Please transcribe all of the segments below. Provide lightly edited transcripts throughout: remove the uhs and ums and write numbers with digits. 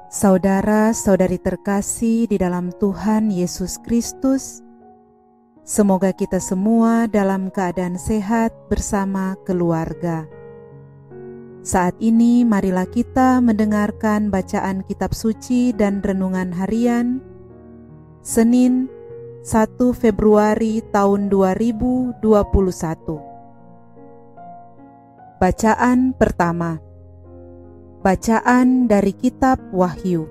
Saudara-saudari terkasih di dalam Tuhan Yesus Kristus, semoga kita semua dalam keadaan sehat bersama keluarga. Saat ini marilah kita mendengarkan bacaan kitab suci dan renungan harian Senin 1 Februari tahun 2021. Bacaan pertama. Bacaan dari kitab Wahyu.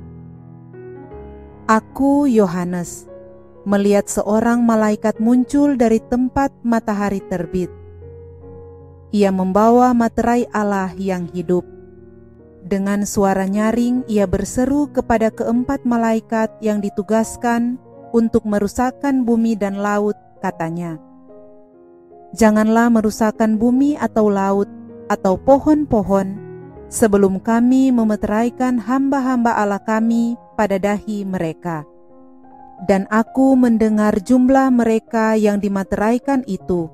Aku, Yohanes, melihat seorang malaikat muncul dari tempat matahari terbit. Ia membawa materai Allah yang hidup. Dengan suara nyaring ia berseru kepada keempat malaikat yang ditugaskan untuk merusakkan bumi dan laut, katanya, "Janganlah merusakkan bumi atau laut atau pohon-pohon, sebelum kami memeteraikan hamba-hamba Allah kami pada dahi mereka." Dan aku mendengar jumlah mereka yang dimateraikan itu,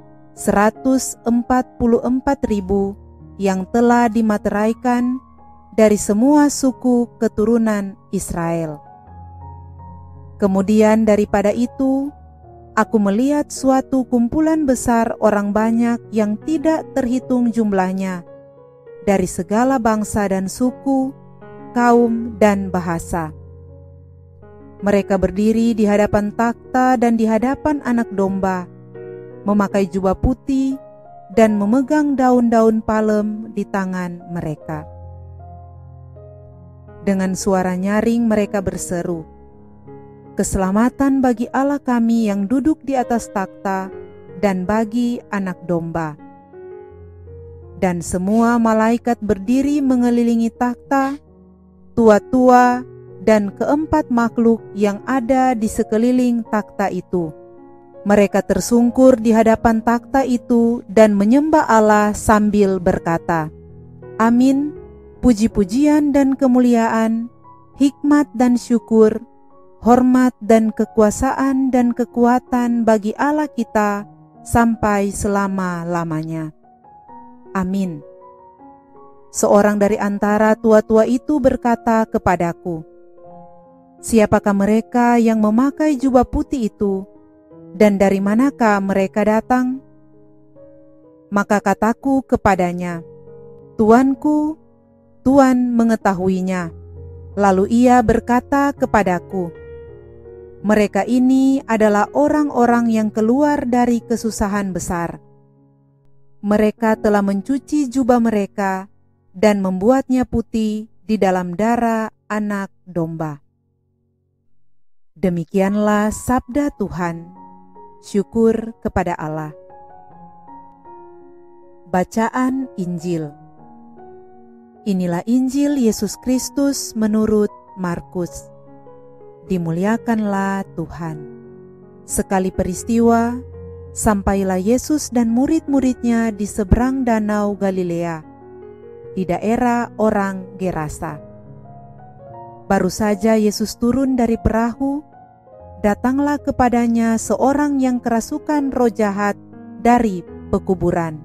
144.000 yang telah dimateraikan dari semua suku keturunan Israel. Kemudian daripada itu, aku melihat suatu kumpulan besar orang banyak yang tidak terhitung jumlahnya, dari segala bangsa dan suku, kaum dan bahasa. Mereka berdiri di hadapan takhta dan di hadapan Anak Domba, memakai jubah putih dan memegang daun-daun palem di tangan mereka. Dengan suara nyaring mereka berseru, "Keselamatan bagi Allah kami yang duduk di atas takhta dan bagi Anak Domba." Dan semua malaikat berdiri mengelilingi takhta, tua-tua, dan keempat makhluk yang ada di sekeliling takhta itu. Mereka tersungkur di hadapan takhta itu dan menyembah Allah sambil berkata, "Amin, puji-pujian dan kemuliaan, hikmat dan syukur, hormat dan kekuasaan dan kekuatan bagi Allah kita sampai selama-lamanya. Amin." Seorang dari antara tua-tua itu berkata kepadaku, "Siapakah mereka yang memakai jubah putih itu, dan dari manakah mereka datang?" Maka kataku kepadanya, "Tuanku, Tuan mengetahuinya." Lalu ia berkata kepadaku, "Mereka ini adalah orang-orang yang keluar dari kesusahan besar. Mereka telah mencuci jubah mereka dan membuatnya putih di dalam darah Anak Domba." Demikianlah sabda Tuhan. Syukur kepada Allah. Bacaan Injil. Inilah Injil Yesus Kristus menurut Markus. Dimuliakanlah Tuhan. Sekali peristiwa, sampailah Yesus dan murid-muridnya di seberang danau Galilea, di daerah orang Gerasa. Baru saja Yesus turun dari perahu, datanglah kepadanya seorang yang kerasukan roh jahat dari pekuburan.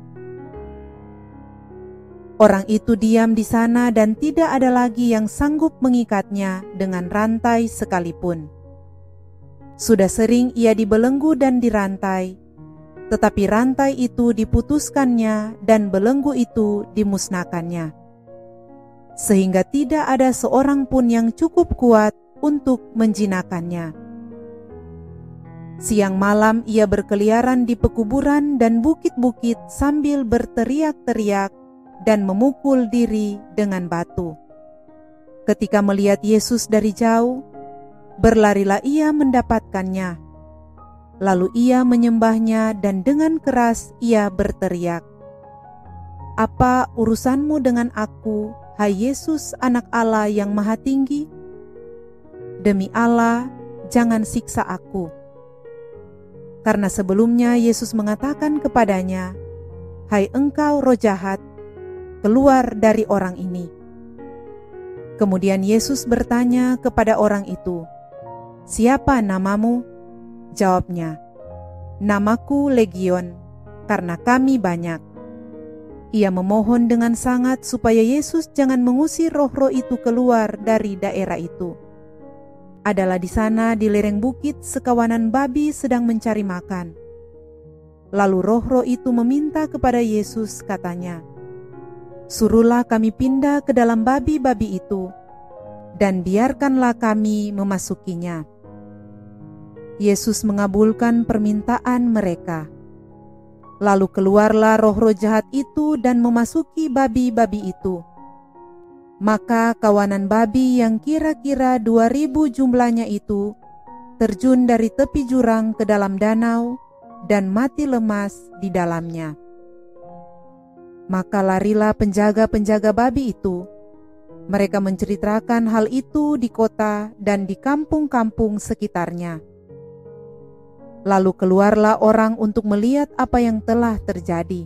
Orang itu diam di sana dan tidak ada lagi yang sanggup mengikatnya dengan rantai sekalipun. Sudah sering ia dibelenggu dan dirantai, tetapi rantai itu diputuskannya dan belenggu itu dimusnahkannya, sehingga tidak ada seorang pun yang cukup kuat untuk menjinakkannya. Siang malam ia berkeliaran di pekuburan dan bukit-bukit sambil berteriak-teriak dan memukul diri dengan batu. Ketika melihat Yesus dari jauh, berlarilah ia mendapatkannya. Lalu ia menyembahnya dan dengan keras ia berteriak, "Apa urusanmu dengan aku, hai Yesus, Anak Allah yang Maha Tinggi? Demi Allah, jangan siksa aku." Karena sebelumnya Yesus mengatakan kepadanya, "Hai engkau roh jahat, keluar dari orang ini." Kemudian Yesus bertanya kepada orang itu, "Siapa namamu?" Jawabnya, "Namaku Legion, karena kami banyak." Ia memohon dengan sangat supaya Yesus jangan mengusir roh-roh itu keluar dari daerah itu. Adalah di sana di lereng bukit sekawanan babi sedang mencari makan. Lalu roh-roh itu meminta kepada Yesus, katanya, "Suruhlah kami pindah ke dalam babi-babi itu, dan biarkanlah kami memasukinya." Yesus mengabulkan permintaan mereka. Lalu keluarlah roh-roh jahat itu dan memasuki babi-babi itu. Maka kawanan babi yang kira-kira 2.000 jumlahnya itu terjun dari tepi jurang ke dalam danau dan mati lemas di dalamnya. Maka larilah penjaga-penjaga babi itu. Mereka menceritakan hal itu di kota dan di kampung-kampung sekitarnya. Lalu keluarlah orang untuk melihat apa yang telah terjadi.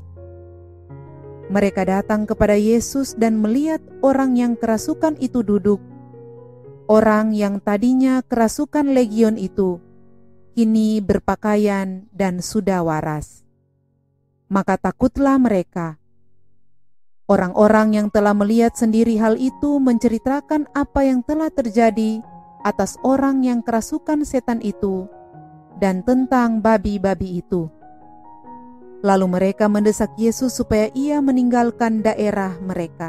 Mereka datang kepada Yesus dan melihat orang yang kerasukan itu duduk. Orang yang tadinya kerasukan legion itu, kini berpakaian dan sudah waras. Maka takutlah mereka. Orang-orang yang telah melihat sendiri hal itu menceritakan apa yang telah terjadi atas orang yang kerasukan setan itu dan tentang babi-babi itu. Lalu mereka mendesak Yesus supaya ia meninggalkan daerah mereka.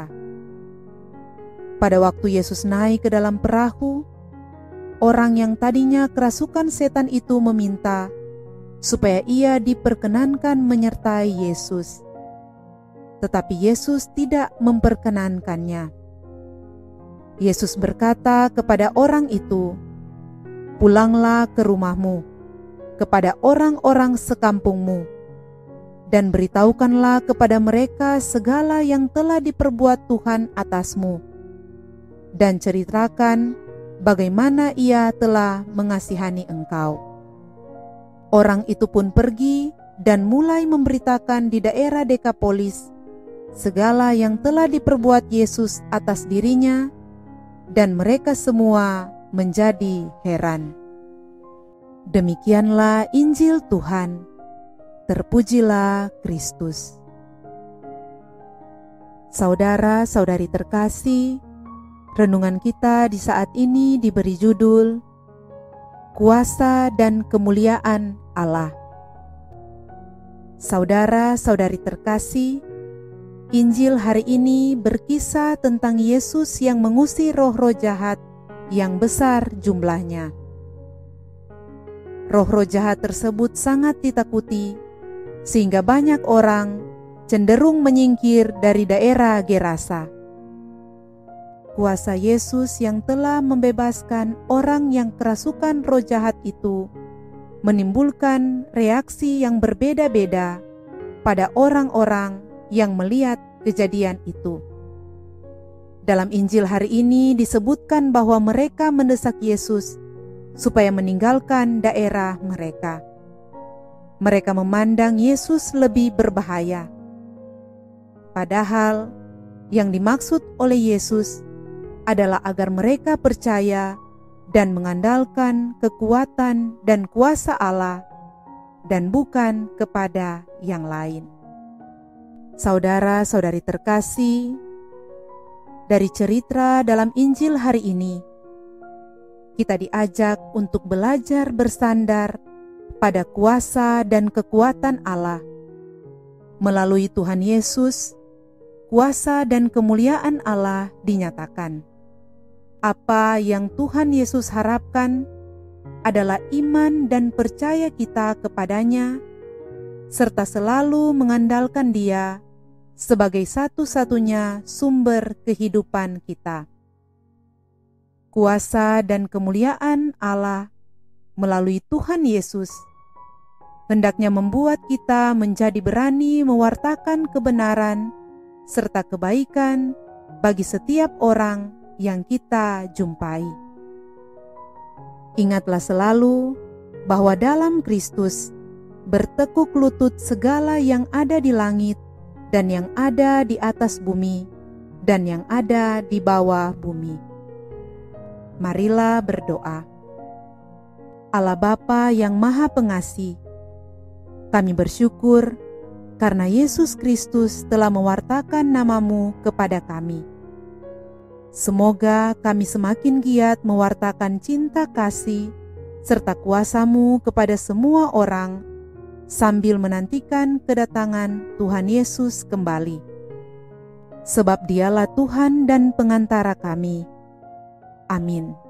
Pada waktu Yesus naik ke dalam perahu, orang yang tadinya kerasukan setan itu meminta supaya ia diperkenankan menyertai Yesus. Tetapi Yesus tidak memperkenankannya. Yesus berkata kepada orang itu, "Pulanglah ke rumahmu, kepada orang-orang sekampungmu, dan beritahukanlah kepada mereka segala yang telah diperbuat Tuhan atasmu, dan ceritakan bagaimana ia telah mengasihani engkau." Orang itu pun pergi dan mulai memberitakan di daerah Dekapolis segala yang telah diperbuat Yesus atas dirinya, dan mereka semua menjadi heran. Demikianlah Injil Tuhan. Terpujilah Kristus. Saudara-saudari terkasih, renungan kita di saat ini diberi judul Kuasa dan Kemuliaan Allah. Saudara-saudari terkasih, Injil hari ini berkisah tentang Yesus yang mengusir roh-roh jahat yang besar jumlahnya. Roh-roh jahat tersebut sangat ditakuti, sehingga banyak orang cenderung menyingkir dari daerah Gerasa. Kuasa Yesus yang telah membebaskan orang yang kerasukan roh jahat itu menimbulkan reaksi yang berbeda-beda pada orang-orang yang melihat kejadian itu. Dalam Injil hari ini disebutkan bahwa mereka mendesak Yesus supaya meninggalkan daerah mereka. Mereka memandang Yesus lebih berbahaya. Padahal yang dimaksud oleh Yesus adalah agar mereka percaya dan mengandalkan kekuatan dan kuasa Allah dan bukan kepada yang lain. Saudara-saudari terkasih, dari cerita dalam Injil hari ini, kita diajak untuk belajar bersandar pada kuasa dan kekuatan Allah. Melalui Tuhan Yesus, kuasa dan kemuliaan Allah dinyatakan. Apa yang Tuhan Yesus harapkan adalah iman dan percaya kita kepadanya, serta selalu mengandalkan Dia sebagai satu-satunya sumber kehidupan kita. Kuasa dan kemuliaan Allah melalui Tuhan Yesus hendaknya membuat kita menjadi berani mewartakan kebenaran serta kebaikan bagi setiap orang yang kita jumpai. Ingatlah selalu bahwa dalam Kristus bertekuk lutut segala yang ada di langit dan yang ada di atas bumi dan yang ada di bawah bumi. Marilah berdoa. Allah Bapa yang Maha Pengasih, kami bersyukur karena Yesus Kristus telah mewartakan nama-Mu kepada kami. Semoga kami semakin giat mewartakan cinta kasih serta kuasa-Mu kepada semua orang, sambil menantikan kedatangan Tuhan Yesus kembali. Sebab Dialah Tuhan dan pengantara kami. Amin.